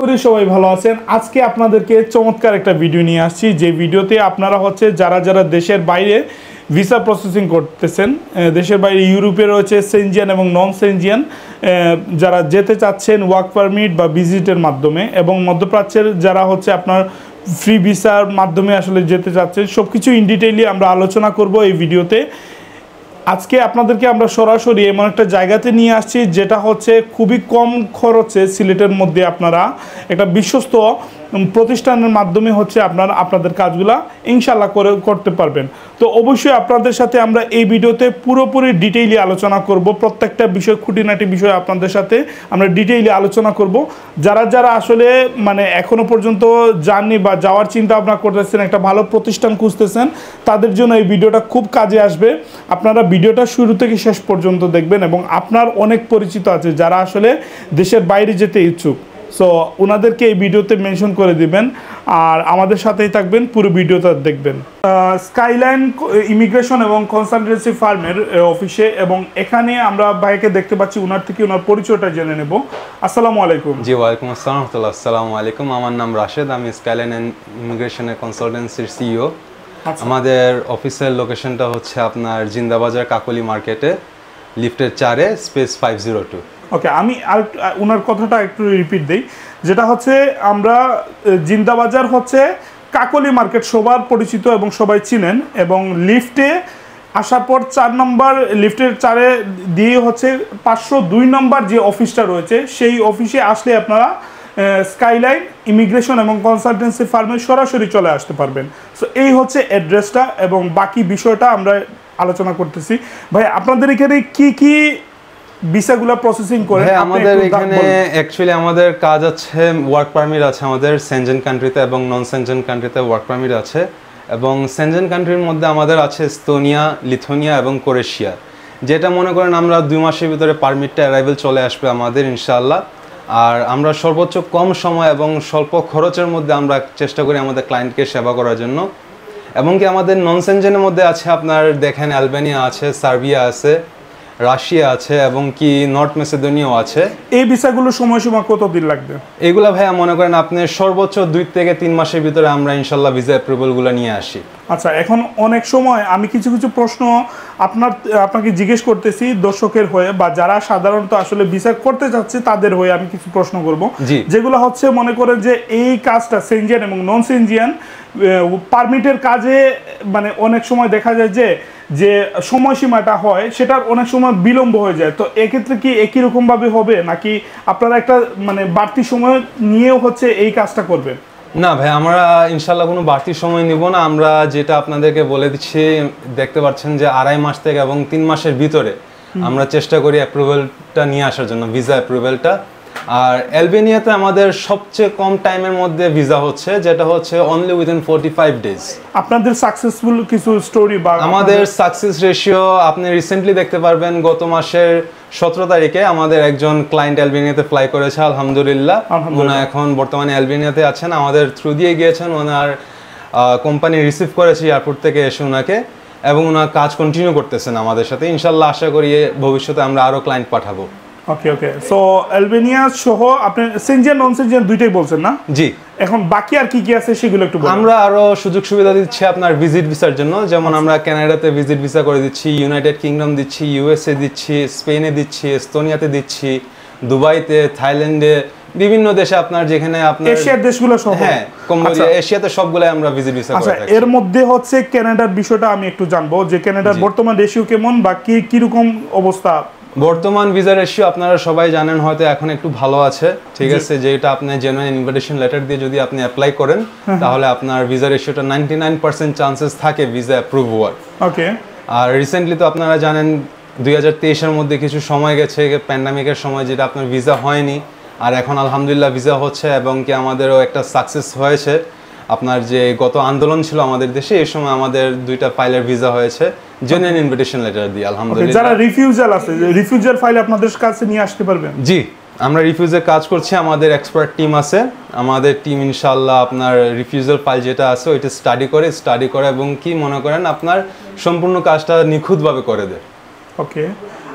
করি সবাই ভালো আছেন। আজকে আপনাদেরকে চমৎকার একটা ভিডিও নিয়ে আসছি, যে ভিডিওতে আপনারা যারা যারা দেশের বাইরে ভিসা প্রসেসিং করতেছেন, দেশের বাইরে ইউরোপে রয়েছে সেনজিয়ান এবং নন সেনজিয়ান, যারা যেতে চাচ্ছেন ওয়ার্ক পারমিট বা ভিজিটের মাধ্যমে, এবং মধ্যপ্রাচ্যের যারা আপনার ফ্রি ভিসার মাধ্যমে আসলে যেতে চাচ্ছেন, সব কিছু ইন ডিটেইলি আমরা আলোচনা করব এই ভিডিওতে। আজকে আপনাদেরকে আমরা সরাসরি এমন একটা জায়গাতে নিয়ে আসছি যেটা খুবই কম খরচে সিলেটের মধ্যে আপনারা একটা বিশ্বস্ত প্রতিষ্ঠানের মাধ্যমে আপনাদের কাজগুলা ইনশাল্লাহ করতে পারবেন। তো অবশ্যই আপনাদের সাথে আমরা এই ভিডিওতে পুরোপুরি ডিটেইলি আলোচনা করব, প্রত্যেকটা বিষয় খুঁটিনাটি বিষয় আপনাদের সাথে আমরা ডিটেইলি আলোচনা করব। যারা যারা আসলে এখনো পর্যন্ত যাননি বা যাওয়ার চিন্তা ভাবনা করতেছেন, একটা ভালো প্রতিষ্ঠান খুঁজতেছেন, তাদের জন্য এই ভিডিওটা খুব কাজে আসবে। আপনারা ভিডিওটা শুরু থেকে শেষ পর্যন্ত দেখবেন, এবং আপনার অনেক পরিচিত আছে যারা আসলে দেশের বাইরে যেতে ইচ্ছুক, সো ওনাদেরকে এই ভিডিওতে মেনশন করে দিবেন, আর আমাদের সাথেই থাকবেন, পুরো ভিডিওটা দেখবেন। স্কাইলাইন ইমিগ্রেশন এবং কনসালটেন্সি ফার্মের অফিসে, এবং এখানে আমরা ভাইকে দেখতে পাচ্ছি, ওনার থেকে ওনার পরিচয়টা জেনে নেব। আসসালামু আলাইকুম। জি, ওয়ালাইকুম আসসালাম। আসসালামু আলাইকুম। আমার নাম রাশেদ, আমি স্কাইলাইন ইমিগ্রেশনের কনসালটেন্সির সিইও। আমাদের অফিসের লোকেশনটা আপনার জিন্দাবাজার কাকলি মার্কেটে, লিফটের 4-এ, স্পেস 502। ওকে, আমি আর ওনার কথাটা একটু রিপিট দিই, যেটা আমরা জিন্দাবাজার কাকলি মার্কেট, সবার পরিচিত এবং সবাই চিনেন, এবং লিফটে আসার পর 4 নম্বর, লিফটের 4-এ দিয়ে 502 নম্বর যে অফিসটা রয়েছে, সেই অফিসে আসলে আপনারা স্কাইলাইন ইমিগ্রেশন এবং কনসালটেন্সি ফার্মে সরাসরি চলে আসতে পারবেন। সো এই অ্যাড্রেসটা, এবং বাকি বিষয়টা আমরা আলোচনা করতেছি। ভাই, আপনাদের এখানে কি কি ভিসাগুলো প্রসেসিং করে? আমাদের এখানে অ্যাকচুয়ালি আমাদের কাজ আছে, ওয়ার্ক পারমিট আছে আমাদের সেনজেন কান্ট্রিতে এবং নন সেনজেন কান্ট্রিতে ওয়ার্ক পারমিট আছে, এবং সেনজেন কান্ট্রির মধ্যে আমাদের আছে এস্তোনিয়া, লিথুয়ানিয়া এবং ক্রোয়েশিয়া। যেটা মনে করেন আমরা 2 মাসের ভিতরে পারমিটটা অ্যারাইভেল চলে আসবে আমাদের ইনশাআল্লাহ। আর আমরা সর্বোচ্চ কম সময় এবং স্বল্প খরচের মধ্যে আমরা চেষ্টা করি আমাদের ক্লায়েন্টকে সেবা করার জন্য। এবং কি আমাদের নন সেনজেনের মধ্যে আছে আপনার দেখেন আলবেনিয়া আছে, সার্বিয়া আছে, রাশিয়া আছে, এবং কি নর্থ মেসিডোনিয়াও আছে। এই ভিসাগুলো সময়সীমা কতদিন লাগবে? এগুলা ভাইয়া মনে করেন আপনি সর্বোচ্চ 2 থেকে 3 মাসের ভিতরে আমরা ইনশাল্লাহ ভিসা অ্যাপ্রুভালগুলো নিয়ে আসি। আচ্ছা, এখন অনেক সময় আমি কিছু কিছু প্রশ্ন আপনাকে জিজ্ঞেস করতেছি দর্শকের হয়ে, বা যারা সাধারণত আসলে ভিসা করতে যাচ্ছে তাদের হয়ে আমি কিছু প্রশ্ন করব, যেগুলো মনে করেন যে এই কাজটা সেনজিয়ান এবং নন সেনজিয়ান পারমিটের কাজে অনেক সময় দেখা যায় যে সময়সীমাটা হয় সেটার অনেক সময় বিলম্ব হয়ে যায়। তো এক্ষেত্রে কি একই রকমভাবে হবে, নাকি আপনারা একটা বাড়তি সময় নিয়েও এই কাজটা করবেন? না ভাই, আমরা ইনশাল্লাহ কোনো বাড়তি সময় নিব না। আমরা যেটা আপনাদেরকে বলে দিচ্ছি, দেখতে পাচ্ছেন যে 2.5 মাস থেকে এবং 3 মাসের ভিতরে আমরা চেষ্টা করি অ্যাপ্রুভালটা নিয়ে আসার জন্য, ভিসা অ্যাপ্রুভালটা। আর আলবেনিয়াতে আমাদের সবচেয়ে কম টাইমের মধ্যে ভিসা যেটা অনলি উইদিন 45 ডেজ। আপনাদের সাকসেসফুল কিছু স্টোরি বা আমাদের সাকসেস রেশিও আপনি রিসেন্টলি দেখতে পারবেন। গত মাসের 17 তারিখে আমাদের একজন ক্লায়েন্ট আলবেনিয়াতে ফ্লাই করেছে, আলহামদুলিল্লাহ। উনি এখন বর্তমানে আলবেনিয়াতে আছেন, আমাদের থ্রু দিয়ে গিয়েছেন, ওনার কোম্পানি রিসিভ করেছে এয়ারপোর্ট থেকে এসে ওনাকে, এবং ওনার কাজ কন্টিনিউ করতেছেন আমাদের সাথে। ইনশাল্লাহ আশা করি ভবিষ্যতে আমরা আরো ক্লায়েন্ট পাঠাবো। ওকে ওকে, সো আলবেনিয়া সহ আপনি সেনজিয়ান নন সেনজিয়ান দুইটাই বলছেন না? জি। এখন বাকি আর কি কি আছে সেগুলো একটু বলুন। আমরা আরো সুযোগ সুবিধা দিচ্ছি আপনার ভিজিট ভিসার জন্য, যেমন আমরা কানাডাতে ভিজিট ভিসা করে দিচ্ছি, ইউনাইটেড কিংডম দিচ্ছি, ইউএসএ দিচ্ছি, স্পেনে দিচ্ছি, এস্তোনিয়াতে দিচ্ছি, দুবাইতে, থাইল্যান্ডে, বিভিন্ন দেশে আপনার যেখানে আপনার এশিয়ার দেশগুলো সহ। হ্যাঁ, কম্বোডিয়া, এশিয়াতে সবগুলাই আমরা ভিজিট ভিসা করে থাকি। এর মধ্যে কানাডার বিষয়টা আমি একটু জানবো, যে কানাডার বর্তমান রেশিও কেমন বা কি রকম অবস্থা? বর্তমান ভিসা রেশিও আপনারা সবাই জানেন হয়তো এখন একটু ভালো আছে, ঠিক আছে। যেটা আপনি জেনুইন ইনভিটেশন লেটার দিয়ে যদি আপনি অ্যাপ্লাই করেন, তাহলে আপনার ভিসা রেশিওটা 99% চান্সেস থাকে ভিসা অ্যাপ্রুভ হওয়ার। ওকে। আর রিসেন্টলি তো আপনারা জানেন 2023-এর মধ্যে কিছু সময় গেছে প্যান্ডামিকের সময়, যেটা আপনার ভিসা হয়নি, আর এখন আলহামদুলিল্লাহ ভিসা হচ্ছে, এবং কি আমাদেরও একটা সাকসেস হয়েছে। আপনার যে গত আন্দোলন ছিল আমাদের দেশে, এই সময় আমাদের 2টা ফাইলের ভিসা হয়েছে জেনুইন ইনভিটেশন লেটার দিয়ে, আলহামদুলিল্লাহ। যারা রিফিউজাল আছে, রিফিউজাল ফাইল আপনাদের কাছে নিয়ে আসতে পারবেন? জি, আমরা রিফিউজে কাজ করছি, আমাদের এক্সপার্ট টিম আছে। আমাদের টিম ইনশাআল্লাহ আপনার রিফিউজাল ফাইল যেটা আছে ওইটা স্টাডি করে এবং কি মনে করেন আপনার সম্পূর্ণ কাজটা নিখুঁতভাবে করে দেয়। ওকে,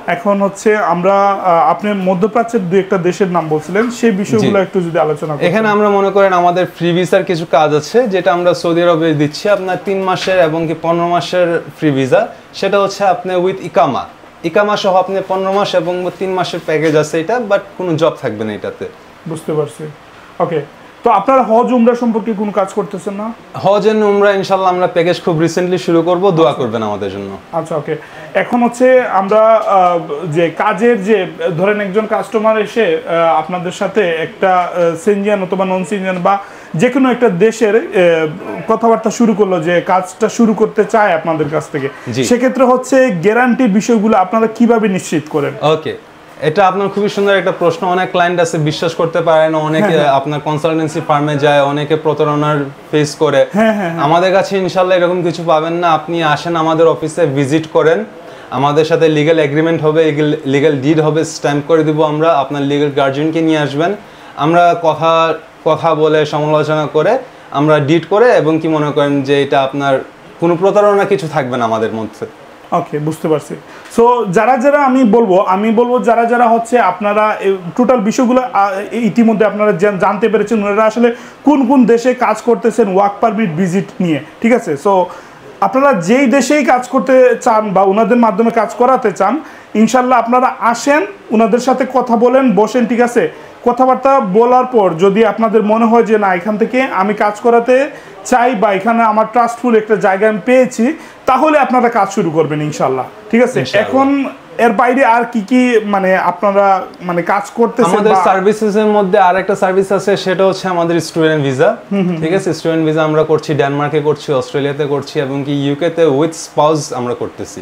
এখন হচ্ছে আমরা আপনি মধ্যপ্রাচ্যের দুই একটা দেশের নাম বলছিলেন, সেই বিষয়গুলো একটু যদি আলোচনা করেন। এখানে আমরা মনে করেন আমাদের ফ্রি ভিসার কিছু কাজ আছে যেটা আমরা সৌদি আরবে দিচ্ছি আপনার 3 মাসের এবং কি 15 মাসের ফ্রি ভিসা। সেটা হচ্ছে আপনি উইথ ইকামা সহ আপনি 15 মাস এবং 3 মাসের প্যাকেজ আছে এটা, বাট কোনো জব থাকবে না এটাতে। বুঝতে পারছি। ওকে, তো আপনারা হজ উমরা সম্পর্কে কোনো কাজ করতেছেন না? হজ এন্ড উমরা ইনশাআল্লাহ আমরা প্যাকেজ খুব রিসেন্টলি শুরু করব, দোয়া করবেন আমাদের জন্য। আচ্ছা, ওকে। এখন হচ্ছে আমরা যে কাজের যে ধরেন একজন কাস্টমার এসে আপনাদের সাথে একটা সেনজিয়ান অথবা নন সেনজিয়ান বা যে কোনো একটা দেশের কথাবার্তা শুরু করলো, যে কাজটা শুরু করতে চায় আপনাদের কাছ থেকে, সেক্ষেত্রে হচ্ছে গ্যারান্টির বিষয়গুলো আপনারা কিভাবে নিশ্চিত করেন? ওকে, এটা আপনার খুবই সুন্দর একটা প্রশ্ন। অনেক ক্লায়েন্ট আছে বিশ্বাস করতে পারে না, অনেকে আপনার কনসালটেন্সি ফার্মে যায়, অনেকে প্রতারণার ফেস করে। আমাদের কাছে ইনশাআল্লাহ এরকম কিছু পাবেন না। আপনি আসেন আমাদের অফিসে, ভিজিট করেন, আমাদের সাথে লিগ্যাল এগ্রিমেন্ট হবে, লিগ্যাল ডিড হবে, স্ট্যাম্প করে দিব আমরা। আপনার লিগ্যাল গার্জিয়ানকে নিয়ে আসবেন, আমরা কথা বলে সমালোচনা করে আমরা ডিড করে, এবং কি মনে করেন যে এটা আপনার কোনো প্রতারণা কিছু থাকবে না আমাদের মধ্যে। ওকে, বুঝতে পারছি। সো যারা আমি বলবো যারা হচ্ছে আপনারা টোটাল বিষয়গুলো ইতিমধ্যে আপনারা জানতে পেরেছেন, ওনারা আসলে কোন কোন দেশে কাজ করতেছেন ওয়ার্ক পারমিট ভিজিট নিয়ে, ঠিক আছে? সো আপনারা যেই দেশেই কাজ করতে চান বা ওনাদের মাধ্যমে কাজ করাতে চান, ইনশাল্লাহ আপনারা আসেন, ওনাদের সাথে কথা বলেন, বসেন, ঠিক আছে? কথাবার্তা বলার পর যদি আপনাদের মনে হয় যে না, এখান থেকে আমি কাজ করাতে চাই বা এখানে আমার ট্রাস্টফুল একটা জায়গা আমি পেয়েছি, তাহলে আপনারা কাজ শুরু করবেন ইনশাল্লাহ, ঠিক আছে? এখন এর বাইরে আর কি মানে আপনারা মানে কাজ করতেছেন? আমাদের সার্ভিসেসের মধ্যে আরেকটা সার্ভিস আছে, সেটা হচ্ছে আমাদের স্টুডেন্ট ভিসা, ঠিক আছে? স্টুডেন্ট ভিসা আমরা করছি, ডেনমার্কে করছি, অস্ট্রেলিয়াতে করছি, এবং কি ইউকে তে উইথ স্পাউস আমরা করতেছি।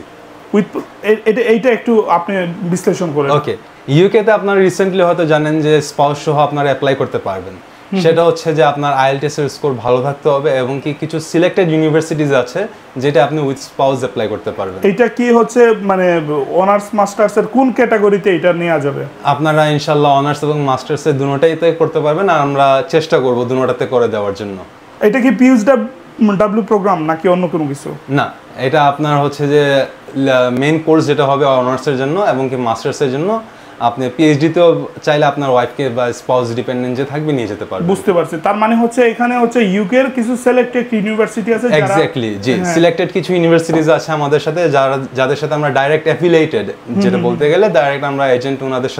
এইটা একটু আপনি বিশ্লেষণ করেন। ওকে, ইউকে তে আপনারা রিসেন্টলি হয়তো জানেন যে স্পাউস সহ আপনারা অ্যাপ্লাই করতে পারবেন। সেটা হচ্ছে যে আপনার আইএলটিএস এর স্কোর ভালো থাকতে হবে, এবং কি কিছু সিলেক্টেড ইউনিভার্সিটিজ আছে যেটা আপনি উইথ স্পাউস অ্যাপ্লাই করতে পারবেন। এটা কি হচ্ছে মানে অনার্স মাস্টার্স এর কোন ক্যাটাগরিতে এটা নেওয়া যাবে? আপনারা ইনশাআল্লাহ অনার্স এবং মাস্টার্স এর দুটোটাইতে করতে পারবেন, আর আমরা চেষ্টা করব দুটোটাতে করে দেওয়ার জন্য। এটা কি পিএইচডব্লিউ প্রোগ্রাম নাকি অন্য কোনো কিছু? না, এটা আপনার হচ্ছে যে মেইন কোর্স যেটা হবে অনার্সের জন্য এবং কি মাস্টার্সের জন্য। আপনি পিএইচডি তেও চাইলে আপনার ওয়াইফকে বা স্পাউস ডিপেন্ডেন্ট যে থাকবে নিয়ে যেতে পারবেন। বুঝতে পারছি। তার মানে হচ্ছে এখানে হচ্ছে ইউকে এর কিছু সিলেক্টেড ইউনিভার্সিটি আছে যারা এক্স্যাক্টলি, জি, সিলেক্টেড কিছু ইউনিভার্সিটিজ আছে আমাদের সাথে, যাদের সাথে আমরা ডাইরেক্ট অ্যাফিলিয়েটেড, যেটা বলতে গেলে ডাইরেক্ট আমরা এজেন্ট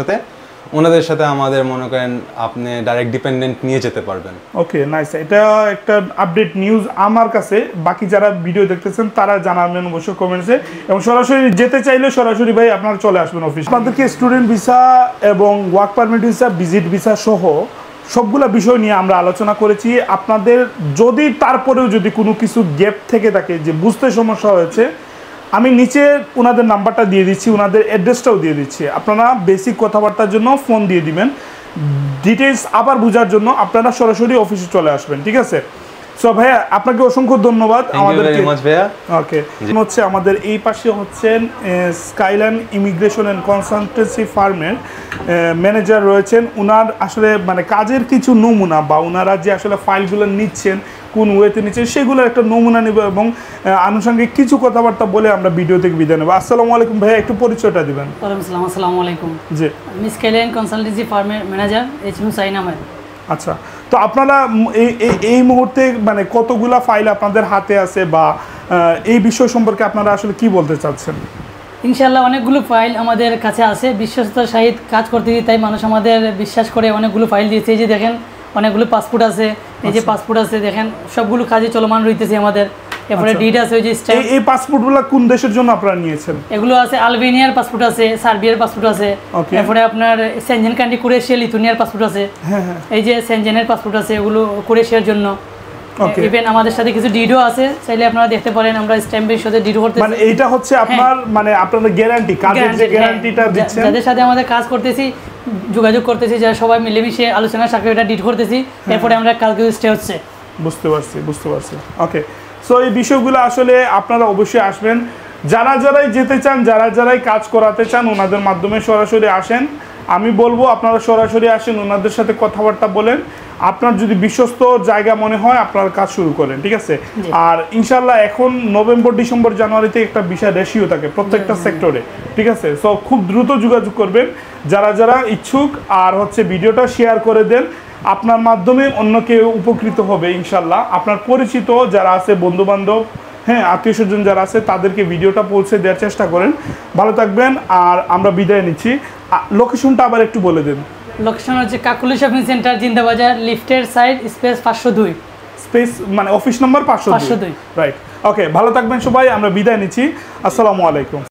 ওনাদের সাথে আমাদের মনে করেন আপনি ডাইরেক্ট ডিপেন্ডেন্ট নিয়ে যেতে পারবেন। Okay, nice. এটা একটা আপডেট নিউজ আমার কাছে। বাকি যারা ভিডিও দেখতেছেন তারা জানাবেন অবশ্যই কমেন্টসে, এবং সরাসরি যেতে চাইলে সরাসরি ভাই আপনারা চলে আসবেন অফিস। আপনাদেরকে স্টুডেন্ট ভিসা এবং work permit visa, visit visa সহ সবগুলা বিষয় নিয়ে আমরা আলোচনা করেছি। আপনাদের যদি তারপরেও যদি কোনো কিছু গ্যাপ থেকে থাকে, যে বুঝতে সমস্যা হয়েছে, আমি নিচে ওনাদের নাম্বারটা দিয়ে দিচ্ছি, ওনাদের অ্যাড্রেসটাও দিয়ে দিচ্ছি। আপনারা বেসিক কথাবার্তার জন্য ফোন দিয়ে দিবেন, ডিটেলস আবার বোঝার জন্য আপনারা সরাসরি অফিসে চলে আসবেন, ঠিক আছে? সো ভাইয়া আপনাকে অসংখ্য ধন্যবাদ আমাদেরকে। ওকে, হচ্ছে আমাদের এই পাশে হচ্ছেন স্কাইলাইন ইমিগ্রেশন অ্যান্ড কনসালটেন্সি ফার্মের ম্যানেজার রয়েছেন। ওনার আসলে মানে কাজের কিছু নমুনা বা ওনারা যে আসলে ফাইলগুলো নিচ্ছেন, কোন ওয়েতে নিচ্ছেন, সেগুলোর একটা নমুনা নেব এবং আনুষঙ্গিক কিছু কথাবার্তা বলে আমরা ভিডিও থেকে বিদায় নেব। আসসালামু আলাইকুম ভাইয়া, একটু পরিচয়টা দিবেন। আসসালামু আলাইকুম। জি, আমি স্কাইলাইন কনসালটেন্সি ফার্মের ম্যানেজার এইচ.এম. হুসাইন আহমেদ। আচ্ছা, তো আপনারা এই মুহূর্তে মানে কতগুলা ফাইল আপনাদের হাতে আছে বা এই বিষয় সম্পর্কে আপনারা আসলে কি বলতে চাচ্ছেন? ইনশাআল্লাহ অনেকগুলো ফাইল আমাদের কাছে আছে, বিশ্বস্ততার সহিত কাজ করতে দিই, তাই মানুষ আমাদের বিশ্বাস করে অনেকগুলো ফাইল দিয়েছে। এই যে দেখেন অনেকগুলো পাসপোর্ট আছে, এই যে পাসপোর্ট আছে দেখেন, সবগুলো কাজে চলমান রইতেছে আমাদের। এরপরে ডিড আছে, ওই যে স্ট্যাম্প। এই পাসপোর্টগুলো কোন দেশের জন্য আপনারা নিয়েছেন? এগুলো আছে আলবেনিয়ার পাসপোর্ট আছে, সার্বিয়ার পাসপোর্ট আছে, এরপরে আপনার সেনজেন কান্ট্রি ক্রোয়েশিয়া, লিথুনিয়ার পাসপোর্ট আছে। এই যে সেনজেনের পাসপোর্ট আছে, এগুলো ক্রোয়েশিয়ার জন্য। ইভেন আমাদের সাথে কিছু ডিডও আছে, চাইলে আপনারা দেখতে পারেন, আমরা স্ট্যাম্পের সাথে ডিডও করতেছি। মানে এইটা হচ্ছে আপনার মানে আপনাদের গ্যারান্টি, কাজের যে গ্যারান্টিটা দিচ্ছেন। যাদের সাথে আমাদের কাজ করতেছি, যোগাযোগ করতেছি, যারা সবাই মিলেমিশে আলোচনা সাথে এটা ডিড করতেছি, এরপরে আমরা কালকে স্টে হচ্ছে। বুঝতে পারছি। ওকে, সো এই বিষয়গুলো আসলে আপনারা অবশ্যই আসবেন। যারাই যেতে চান, যারাই কাজ করাতে চান, ওনাদের মাধ্যমে সরাসরি আসেন। আমি বলবো আপনারা সরাসরি আসেন, ওনাদের সাথে কথাবার্তা বলেন। আপনার যদি বিশ্বস্ত জায়গা মনে হয় আপনার কাজ শুরু করেন, ঠিক আছে? আর ইনশাল্লাহ এখন নভেম্বর ডিসেম্বর জানুয়ারিতে একটা বিশাল রেশিও থাকে প্রত্যেকটা সেক্টরে, ঠিক আছে? সো খুব দ্রুত যোগাযোগ করবেন যারা যারা ইচ্ছুক, আর হচ্ছে ভিডিওটা শেয়ার করে দেন, আপনার মাধ্যমে অন্য কেউ উপকৃত হবে ইনশাল্লাহ। আপনার পরিচিত যারা আছে, বন্ধুবান্ধব, হ্যাঁ, আত্মীয় স্বজন যারা আছে তাদেরকে ভিডিওটা পৌঁছে দেওয়ার চেষ্টা করেন। ভালো থাকবেন, আর আমরা বিদায় নিচ্ছি। লোকেশনটা আবার একটু বলে দেন। লোকেশন হচ্ছে কাকুলি শপিং সেন্টার, জিন্দাবাজার, লিফটের সাইড, স্পেস 502, স্পেস মানে অফিস নাম্বার 502, রাইট? ওকে, ভালো থাকবেন সবাই, আমরা বিদায় নিচ্ছি। আসসালামু আলাইকুম।